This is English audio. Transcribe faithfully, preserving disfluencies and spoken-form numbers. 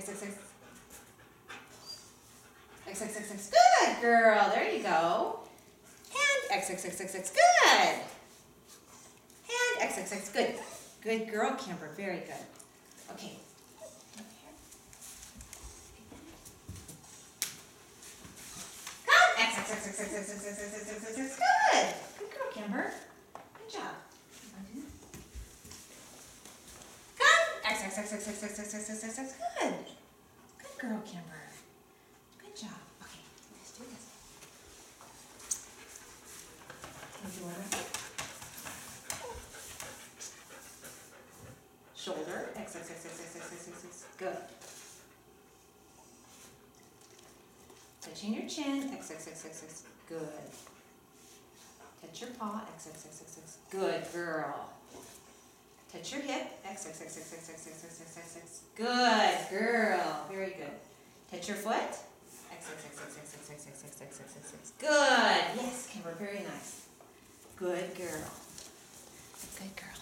X, X, X. X, X, X, X. Good girl. There you go. Hand. X, X, X, X, X. Good. Hand. X, X, X. Good. Good girl, Kimber. Very good. Okay. Come. X, X, X, X, X, X, X, X, X, X, X, X, X. Good. Good girl, Kimber. Good job. Come. X, X, X, X, X, X, X, X, X, X, X. Good. Good girl, Kimber. Good job. Okay, let's do this. Can you do it? Shoulder. X, X, X, X, X, X, X, X, X. Good. Touching your chin. X, X, X, X, X. Good. Touch your paw. X, X, X, X, X. Good girl. Touch your hip. X, X, X, X, X, X, X, X, X, X, X. Good girl. Very good. Touch your foot. X, X, X, X, X, X, X, X, X, X, X, X, X. Good. Yes, Kimber. Very nice. Good girl. Good girl.